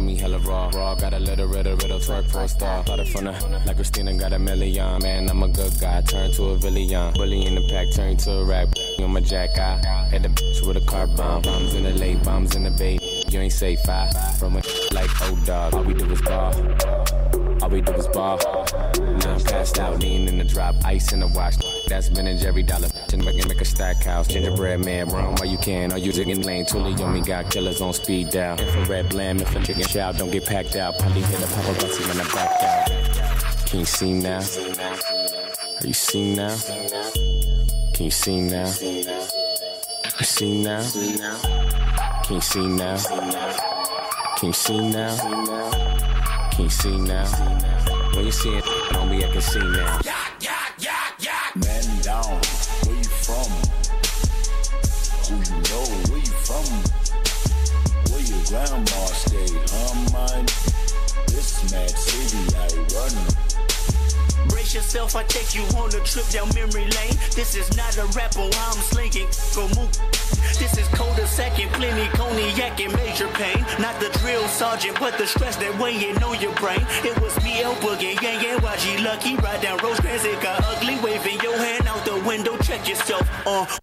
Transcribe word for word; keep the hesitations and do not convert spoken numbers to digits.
me hella raw. Raw, got a little riddle, riddle, twerk for a star. Started from the, like Christina got a million. Man, I'm a good guy, turn to a villain. Bully in the pack, turn to a rap. On my jack, I had the bitch with a car bomb. Bombs in the lake, bombs in the bay. You ain't safe, I from a like old dog. All we do is ball. All we do is ball. Now I'm passed out, lean in the drop, ice in the wash. That's Ben and Jerry dollar. And make, make a stack house. Gingerbread man, run while you can. All you digging lane, Tully on me, got killers on speed dial. Infrared blam, if a chicken shout, don't get packed out. Probably hit a paparazzi when I back out. Can you see now? Are you see now? Can you see now? You see now? Can you see now? Can you see now? Can you see now? When you see it on me, I can see now. Man down, where you from? Who you know, where you from? Where your grandma stay, huh, man? This mad city I run. Brace yourself, I take you on a trip down memory lane. This is not a rap on how I'm slinging. Go move. This is colder second, plenty cognac and major pain. Not the drill sergeant, but the stress that weighing on your brain. It was me, El Boogie, Yang Yang, Y G Lucky. Ride down Rosecrans, it got ugly. Waving your hand out the window, check yourself. Uh,